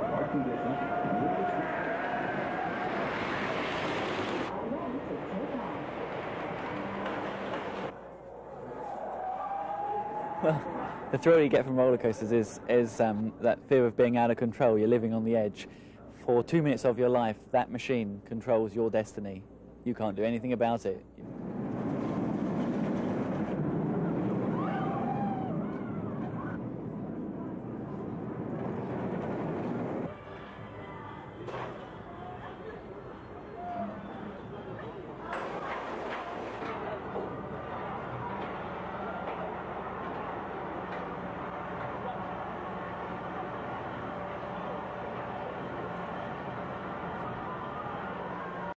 Hard conditions. Well, the thrill you get from roller coasters is that fear of being out of control. You're living on the edge. For 2 minutes of your life, that machine controls your destiny. You can't do anything about it.